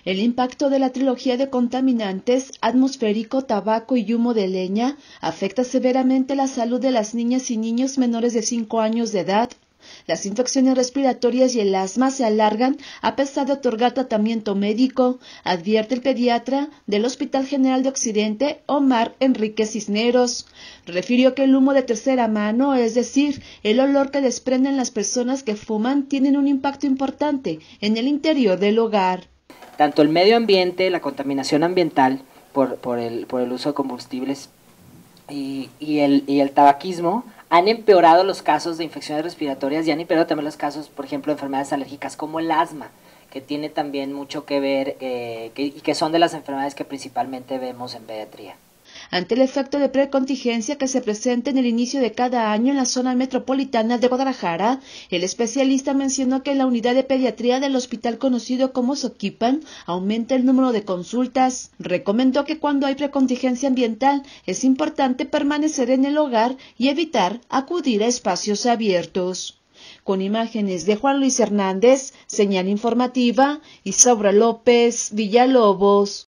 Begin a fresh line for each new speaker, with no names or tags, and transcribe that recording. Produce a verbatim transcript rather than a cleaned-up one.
El impacto de la trilogía de contaminantes atmosférico, tabaco y humo de leña afecta severamente la salud de las niñas y niños menores de cinco años de edad. Las infecciones respiratorias y el asma se alargan a pesar de otorgar tratamiento médico, advierte el pediatra del Hospital General de Occidente, Omar Enrique Cisneros. Refirió que el humo de tercera mano, es decir, el olor que desprenden las personas que fuman, tienen un impacto importante en el interior del hogar.
Tanto el medio ambiente, la contaminación ambiental por, por, el, por el uso de combustibles y, y, el, y el tabaquismo han empeorado los casos de infecciones respiratorias y han empeorado también los casos, por ejemplo, de enfermedades alérgicas como el asma, que tiene también mucho que ver eh, que, y que son de las enfermedades que principalmente vemos en pediatría.
Ante el efecto de precontingencia que se presenta en el inicio de cada año en la zona metropolitana de Guadalajara, el especialista mencionó que en la unidad de pediatría del hospital conocido como Soquipan aumenta el número de consultas. Recomendó que cuando hay precontingencia ambiental es importante permanecer en el hogar y evitar acudir a espacios abiertos. Con imágenes de Juan Luis Hernández, señal informativa, Isaura López Villalobos.